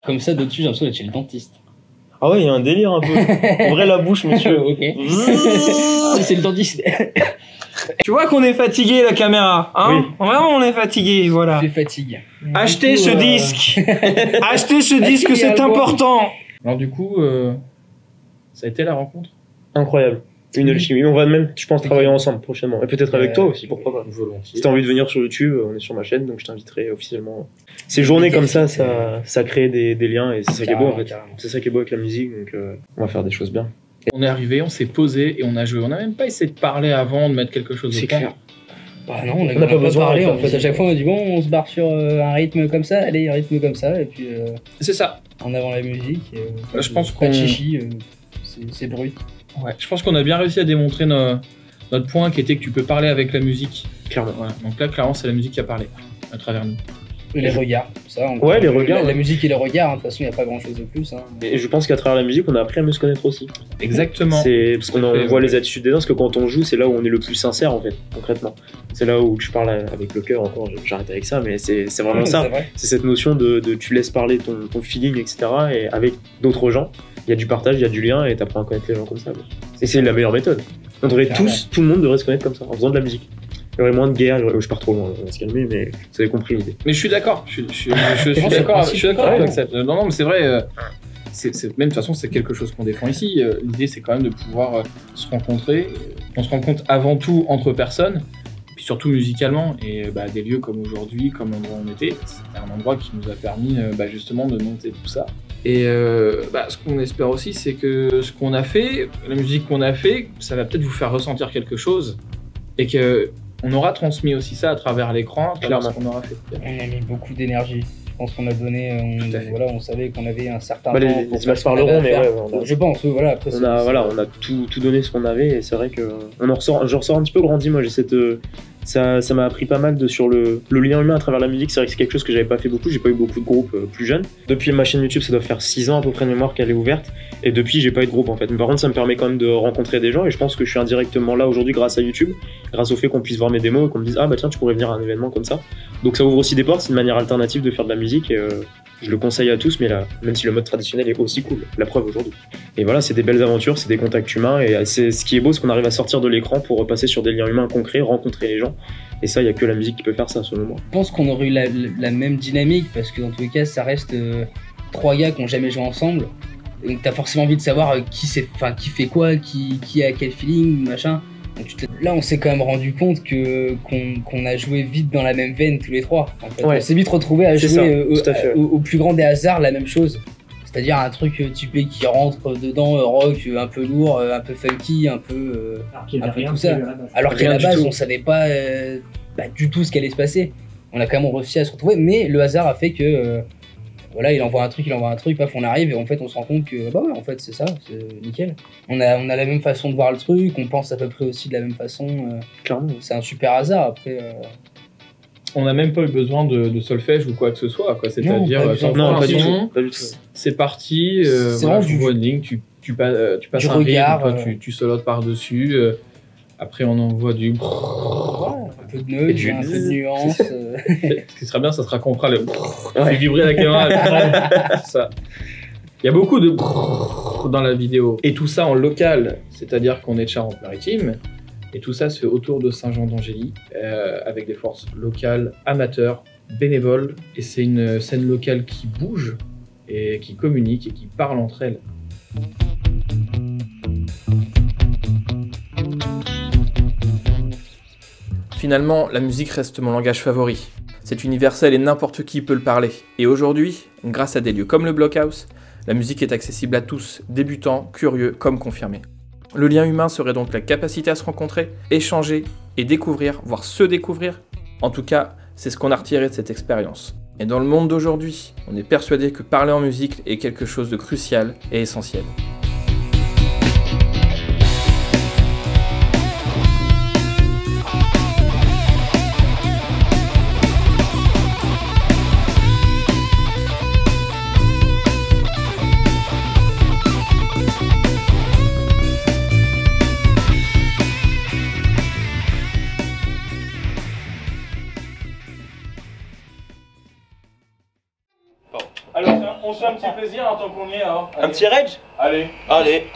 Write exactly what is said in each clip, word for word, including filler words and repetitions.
Comme ça, d'au-dessus, j'ai l'impression d'être chez le dentiste. Ah ouais, il y a un délire un peu. Ouvrez la bouche, monsieur. Ok. C'est le dentiste. Tu vois qu'on est fatigué, la caméra, hein? Oui. Vraiment, on est fatigué, voilà. Je fatigue. Achetez coup, ce euh... disque. Achetez ce disque, c'est important. Alors du coup, euh, ça a été la rencontre? Incroyable. Une alchimie. On va même, je pense, travailler ensemble prochainement. Et peut-être avec euh, toi aussi, pourquoi pas. Volontiers. Si t'as envie de venir sur YouTube, on est sur ma chaîne, donc je t'inviterai officiellement. Ces journées comme ça, ça, ça crée des, des liens et c'est ça qui est beau en fait. C'est ça qui est beau avec la musique, donc euh, on va faire des choses bien. On est arrivé, on s'est posé et on a joué. On n'a même pas essayé de parler avant, de mettre quelque chose au point. Bah non, on n'a pas, pas besoin parlé. En fait, à chaque fois, on a dit bon, on se barre sur euh, un rythme comme ça, allez, un rythme comme ça, et puis. Euh, c'est ça. En avant la musique. Et, euh, je pense qu'on. Pas de chichi, euh, c'est brut. Ouais, je pense qu'on a bien réussi à démontrer no, notre point qui était que tu peux parler avec la musique. Clairement. Voilà. Donc là, clairement, c'est la musique qui a parlé à travers nous. Et les regards, ça. En ouais, les regards. La, ouais. la musique et les regards, hein, de toute façon, il n'y a pas grand chose de plus. Hein. Et je pense qu'à travers la musique, on a appris à mieux se connaître aussi. Exactement. C'est parce qu'on on voit les attitudes des gens, parce que quand on joue, c'est là où on est le plus sincère en fait, concrètement. C'est là où tu parles avec le cœur, encore, j'arrête avec ça, mais c'est vraiment ouais, ça. C'est cette notion de, de tu laisses parler ton, ton feeling, et cetera. Et avec d'autres gens, il y a du partage, il y a du lien, et t'apprends à connaître les gens comme ça. Et c'est la meilleure méthode. On devrait tous, tout le monde devrait se connaître comme ça, en faisant de la musique. Il y aurait moins de guerre, je pars trop loin, on va se calmer, mais vous avez compris l'idée. Mais je suis d'accord, je, je, je, je, je suis d'accord je suis d'accord avec ça. Non, non, mais c'est vrai, euh, c'est, c'est, même de toute façon, c'est quelque chose qu'on défend ici. Euh, L'idée, c'est quand même de pouvoir euh, se rencontrer. On se rencontre avant tout entre personnes, puis surtout musicalement. Et bah, des lieux comme aujourd'hui, comme l'endroit où on était, c'était un endroit qui nous a permis euh, bah, justement de monter tout ça. Et euh, bah, ce qu'on espère aussi, c'est que ce qu'on a fait, la musique qu'on a fait, ça va peut-être vous faire ressentir quelque chose. Et que on aura transmis aussi ça à travers l'écran, à travers ce qu'on aura fait. On a mis beaucoup d'énergie. Je pense qu'on a donné, on, voilà, on savait qu'on avait un certain bah, temps. Les, les images parleront, mais ouais, on a, je pense, oui, voilà. Après, on a, voilà, on a tout, tout donné ce qu'on avait, et c'est vrai que on en ressort, je ressors un petit peu grandi. Moi, j'ai cette, ça, ça m'a appris pas mal de sur le, le lien humain à travers la musique. C'est vrai que c'est quelque chose que j'avais pas fait beaucoup. J'ai pas eu beaucoup de groupes euh, plus jeunes. Depuis ma chaîne YouTube, ça doit faire six ans à peu près de mémoire qu'elle est ouverte, et depuis, j'ai pas eu de groupe en fait. Mais par contre, ça me permet quand même de rencontrer des gens, et je pense que je suis indirectement là aujourd'hui grâce à YouTube, grâce au fait qu'on puisse voir mes démos et qu'on me dise ah bah tiens, tu pourrais venir à un événement comme ça. Donc ça ouvre aussi des portes. C'est une manière alternative de faire de la musique, et euh, je le conseille à tous, mais là, même si le mode traditionnel est aussi cool, la preuve aujourd'hui. Et voilà, c'est des belles aventures, c'est des contacts humains, et c'est ce qui est beau, c'est qu'on arrive à sortir de l'écran pour repasser sur des liens humains concrets, rencontrer les gens. Et ça, il n'y a que la musique qui peut faire ça, selon moi. Je pense qu'on aurait eu la, la même dynamique, parce que dans tous les cas, ça reste euh, trois gars qui n'ont jamais joué ensemble. Donc t'as forcément envie de savoir euh, qui, enfin, qui fait quoi, qui, qui a quel feeling, machin. Donc, te... Là, on s'est quand même rendu compte que qu'on qu'on a joué vite dans la même veine tous les trois. En fait. Ouais. On s'est vite retrouvé à jouer ça, euh, au, au, au plus grand des hasards la même chose. C'est-à-dire un truc euh, typé qui rentre dedans, euh, rock, euh, un peu lourd, euh, un peu funky, un peu, euh, un peu tout ça. Alors qu'à la base, on savait pas euh, bah, du tout ce qui allait se passer. On a quand même réussi à se retrouver, mais le hasard a fait que euh, voilà, il envoie un truc, il envoie un truc, paf, on arrive et en fait on se rend compte que bah ouais, en fait c'est ça, c'est nickel. On a, on a la même façon de voir le truc, on pense à peu près aussi de la même façon. Euh, Clairement. C'est un super hasard après. Euh... On n'a même pas eu besoin de, de solfège ou quoi que ce soit, quoi. C'est-à-dire, c'est parti, euh, c'est voilà, tu vois une ligne, tu, tu, pas, tu passes du un regard, rythme, euh... tu, tu solotes par-dessus, euh, après on envoie du... Ouais, un peu de nœud, du... un peu de nuance. Euh... Ce qui serait bien, ça sera qu'on fera le... Ouais. Fait vibrer la caméra. Ça. Il y a beaucoup de dans la vidéo. Et tout ça en local, c'est-à-dire qu'on est de Charente-Maritime. Et tout ça se fait autour de Saint-Jean-d'Angély, euh, avec des forces locales, amateurs, bénévoles. Et c'est une scène locale qui bouge, et qui communique, et qui parle entre elles. Finalement, la musique reste mon langage favori. C'est universel et n'importe qui peut le parler. Et aujourd'hui, grâce à des lieux comme le Blockhouse, la musique est accessible à tous, débutants, curieux comme confirmés. Le lien humain serait donc la capacité à se rencontrer, échanger et découvrir, voire se découvrir. En tout cas, c'est ce qu'on a retiré de cette expérience. Et dans le monde d'aujourd'hui, on est persuadé que parler en musique est quelque chose de crucial et essentiel. Alors, on se fait un petit plaisir en tant qu'on y est. Hein. Un petit rage? Allez. Allez.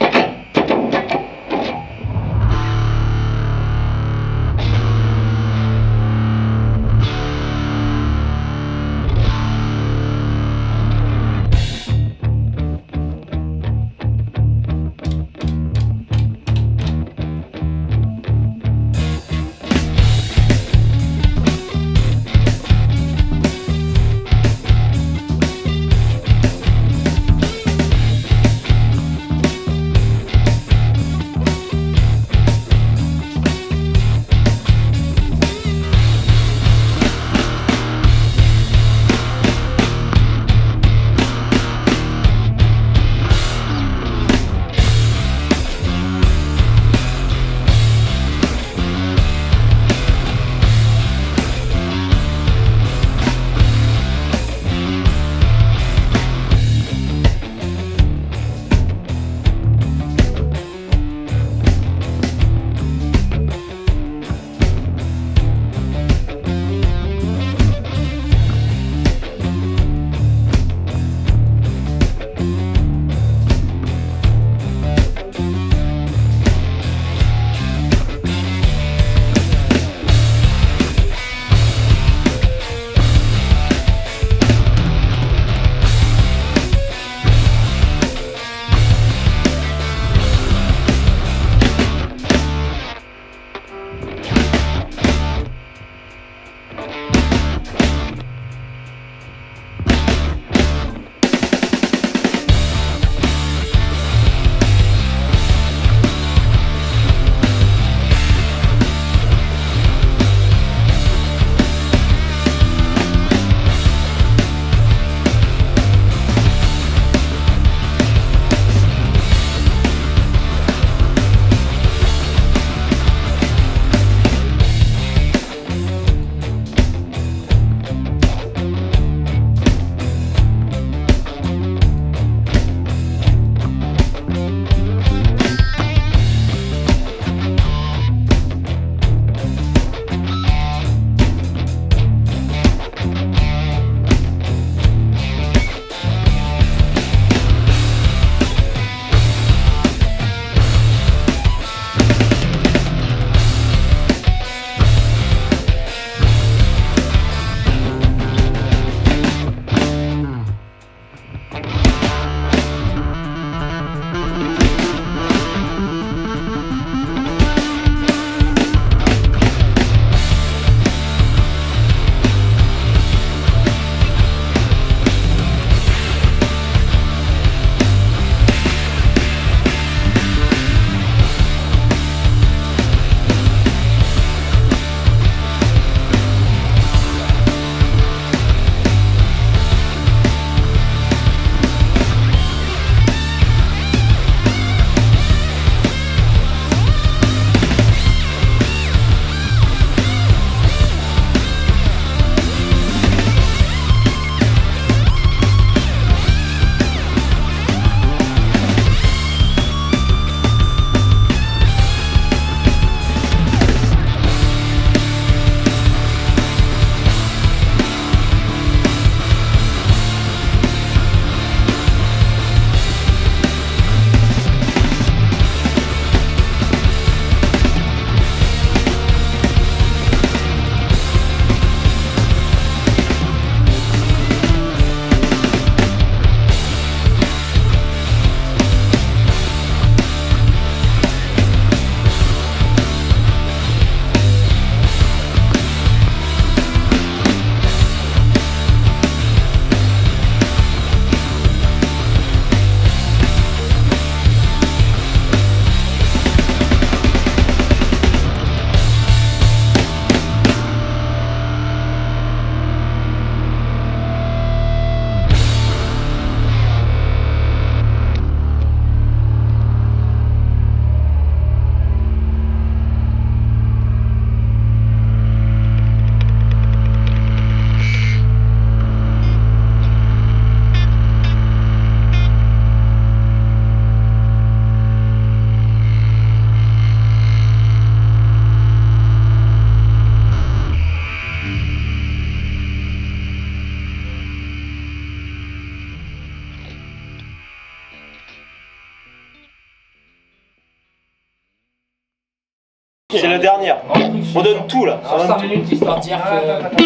C'est la dernière. On donne tout là. cinq minutes histoire de dire que...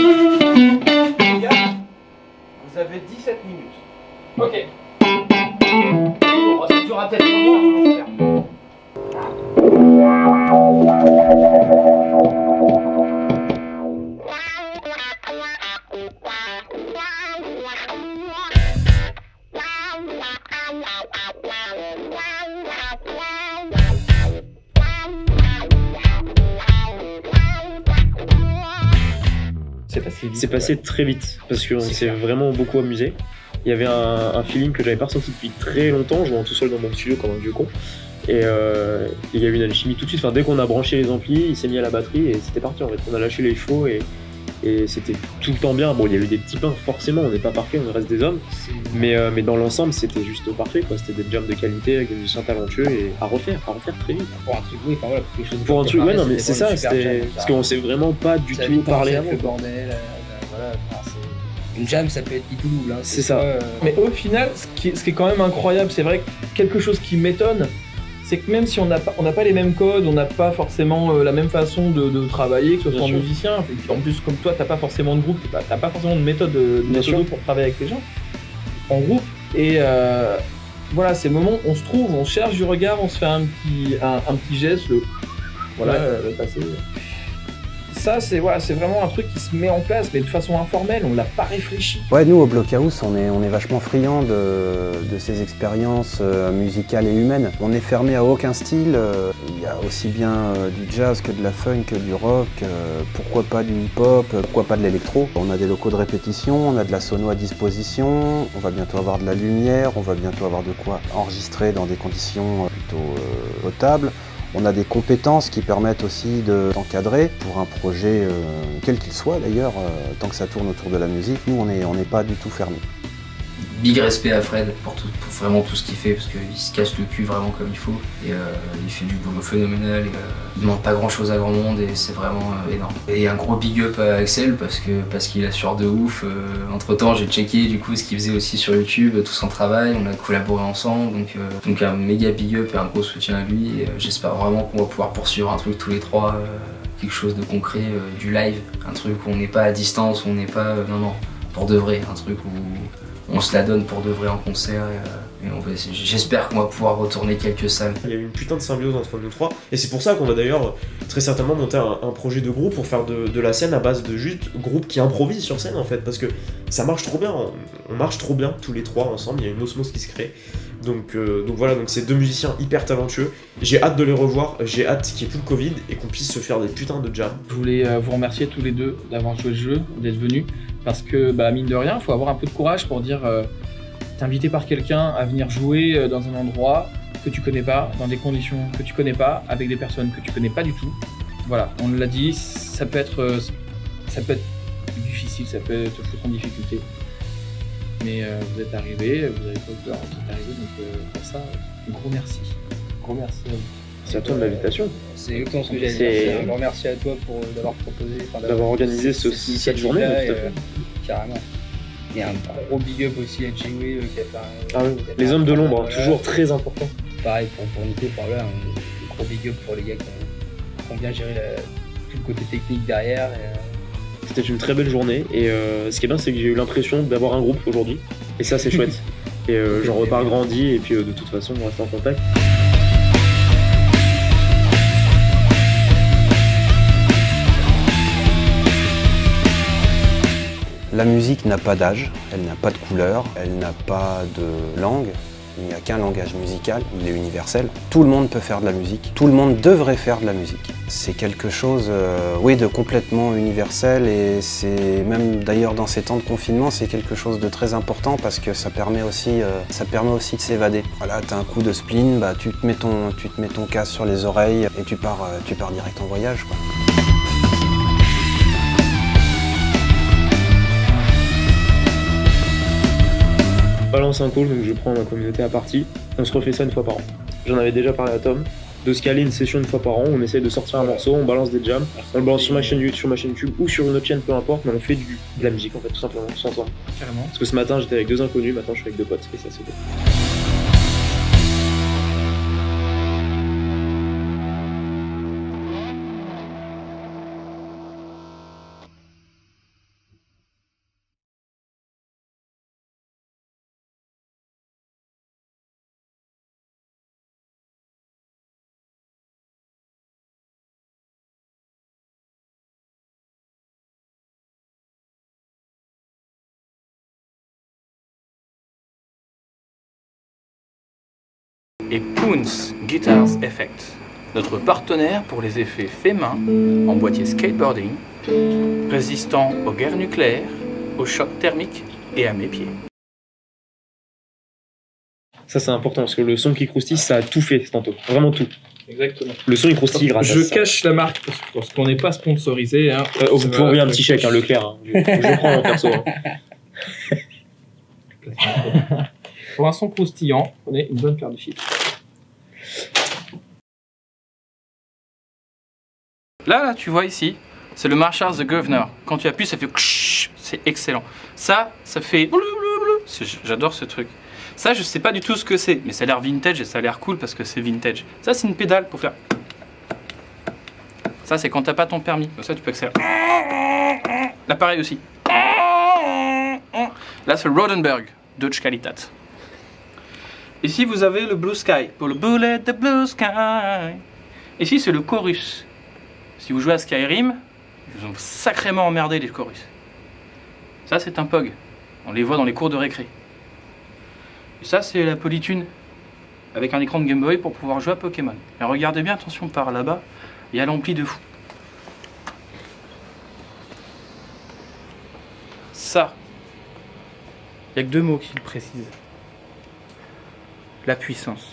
Vous avez dix-sept minutes. Ok. Ça durera peut-être un mois. C'est passé très vite parce qu'on s'est vraiment beaucoup amusé. Il y avait un, un feeling que j'avais pas ressenti depuis très longtemps, jouant tout seul dans mon studio comme un vieux con. Et euh, il y a eu une alchimie tout de suite. Enfin, dès qu'on a branché les amplis, il s'est mis à la batterie et c'était parti en fait. On a lâché les chevaux et, et c'était tout le temps bien. Bon, il y a eu des petits pains, forcément, on n'est pas parfait, on reste des hommes. Mais, euh, mais dans l'ensemble, c'était juste parfait, quoi. C'était des jams de qualité avec des musiciens talentueux et à refaire, à refaire très vite. Pour un truc, oui, enfin voilà, pour quelque chose de Pour un truc, ouais, non, mais c'est ça, c'était. Parce qu'on s'est vraiment pas du tout parlé avant. Le bordel, euh, voilà, enfin, c'est. Une jam, ça peut être Pitouloul, hein. C'est ça. Euh... Mais au final, ce qui, est, ce qui est quand même incroyable, c'est vrai que quelque chose qui m'étonne, c'est que même si on n'a pas, on n'a pas les mêmes codes, on n'a pas forcément euh, la même façon de, de travailler, que ce soit en musicien, en plus comme toi, t'as pas forcément de groupe, t'as pas, pas forcément de méthode, de méthode pour travailler avec les gens, en groupe, et euh, voilà, ces moments, on se trouve, on cherche du regard, on se fait un petit, un, un petit geste, le, voilà, ouais. euh, le passé. Ça, c'est voilà, c'est vraiment un truc qui se met en place, mais de façon informelle, on l'a pas réfléchi. Ouais, nous, au Blockhouse, on est, on est vachement friands de, de ces expériences euh, musicales et humaines. On est fermé à aucun style. Euh, il y a aussi bien euh, du jazz que de la funk, que du rock, euh, pourquoi pas du hip-hop, pourquoi pas de l'électro. On a des locaux de répétition, on a de la sono à disposition, on va bientôt avoir de la lumière, on va bientôt avoir de quoi enregistrer dans des conditions plutôt euh, potables. On a des compétences qui permettent aussi d'encadrer pour un projet, euh, quel qu'il soit d'ailleurs, euh, tant que ça tourne autour de la musique, nous on n'est on n'est pas du tout fermés. Big respect à Fred pour, tout, pour vraiment tout ce qu'il fait, parce qu'il se casse le cul vraiment comme il faut, et euh, il fait du boulot phénoménal, et, euh, il demande pas grand chose à grand monde et c'est vraiment euh, énorme. Et un gros big up à Axel parce que parce qu'il assure de ouf. Euh, entre temps j'ai checké du coup ce qu'il faisait aussi sur YouTube, tout son travail, on a collaboré ensemble, donc, euh, donc un méga big up et un gros soutien à lui, et euh, j'espère vraiment qu'on va pouvoir poursuivre un truc tous les trois, euh, quelque chose de concret, euh, du live, un truc où on n'est pas à distance, où on n'est pas, euh, non non, pour de vrai, un truc où on se la donne pour de vrai en concert, et, euh, et j'espère qu'on va pouvoir retourner quelques salles. Il y a eu une putain de symbiose entre nous trois, et c'est pour ça qu'on va d'ailleurs très certainement monter un, un projet de groupe pour faire de, de la scène à base de juste groupe qui improvise sur scène en fait, parce que ça marche trop bien, on, on marche trop bien tous les trois ensemble, il y a une osmose qui se crée. Donc, euh, donc voilà, donc c'est deux musiciens hyper talentueux, j'ai hâte de les revoir, j'ai hâte qu'il n'y ait plus le Covid et qu'on puisse se faire des putains de jams. Je voulais euh, vous remercier tous les deux d'avoir joué le jeu, d'être venus. Parce que, bah, mine de rien, il faut avoir un peu de courage pour dire euh, t'es invité par quelqu'un à venir jouer euh, dans un endroit que tu connais pas, dans des conditions que tu connais pas, avec des personnes que tu connais pas du tout. Voilà, on l'a dit, ça peut être, euh, ça peut être difficile, ça peut te foutre en difficulté. Mais euh, vous êtes arrivés, vous avez pas eu peur, vous êtes arrivés, donc euh, pour ça, un gros merci. Un gros merci à vous. C'est à toi de l'invitation. C'est exactement ce que j'allais dire. Un grand merci à toi pour d'avoir proposé, d'avoir organisé ce, cette journée. Et, euh, carrément. Et un gros big up aussi à J-Way euh, qui a fait un, ah oui. Les hommes de l'ombre, voilà. Toujours très important. Pareil pour, pour Nico, par là, un gros big up pour les gars qui ont, qui ont bien géré la, tout le côté technique derrière. Et, euh... C'était une très belle journée et euh, ce qui est bien, c'est que j'ai eu l'impression d'avoir un groupe aujourd'hui. Et ça, c'est chouette. Et euh, j'en repars grandi et puis euh, de toute façon, on reste en contact. La musique n'a pas d'âge, elle n'a pas de couleur, elle n'a pas de langue. Il n'y a qu'un langage musical, il est universel. Tout le monde peut faire de la musique, tout le monde devrait faire de la musique. C'est quelque chose, euh, oui, de complètement universel et c'est même d'ailleurs dans ces temps de confinement, c'est quelque chose de très important parce que ça permet aussi, euh, ça permet aussi de s'évader. Voilà, t'as un coup de spleen, bah, tu te mets ton, tu te mets ton casque sur les oreilles et tu pars, euh, tu pars direct en voyage, quoi. Balance un call, donc je prends ma communauté à partie. On se refait ça une fois par an. J'en avais déjà parlé à Tom. De se caler une session une fois par an, on essaye de sortir un morceau, on balance des jams, on le balance sur ma chaîne, sur ma chaîne YouTube ou sur une autre chaîne, peu importe, mais on fait du, de la musique en fait, tout simplement, tous ensemble. Carrément. Parce que ce matin j'étais avec deux inconnus, maintenant je suis avec deux potes, et ça c'est beau. et Poons Guitars Effect, notre partenaire pour les effets faits main en boîtier skateboarding, résistant aux guerres nucléaires, aux chocs thermiques et à mes pieds. Ça c'est important parce que le son qui croustille, ça a tout fait tantôt, vraiment tout. Exactement. Le son il croustille grâce Je à ça. cache la marque parce qu'on n'est pas sponsorisé. Hein. Euh, vous pouvez envoyer un petit chèque, hein, Leclerc. Hein. Je, je le prends en perso. Hein. Pour un son croustillant, prenez une bonne paire de fils. Là, là, tu vois ici, c'est le Marshall The Governor. Quand tu appuies, ça fait c'est excellent. Ça, ça fait j'adore ce truc. Ça, je sais pas du tout ce que c'est, mais ça a l'air vintage et ça a l'air cool parce que c'est vintage. Ça, c'est une pédale pour faire. Ça, c'est quand t'as pas ton permis. Comme ça, tu peux accélérer. Là, pareil aussi. Là, c'est Rodenberg, Deutsche Qualität. Ici, vous avez le Blue Sky, pour le Bullet the Blue Sky. Ici, c'est le chorus. Si vous jouez à Skyrim, ils ont sacrément emmerdé les chorus. Ça, c'est un P O G. On les voit dans les cours de récré. Et ça, c'est la Polytune, avec un écran de Game Boy pour pouvoir jouer à Pokémon. Et regardez bien, attention, par là-bas, il y a l'ampli de fou. Ça, il n'y a que deux mots qui le précisent. La puissance.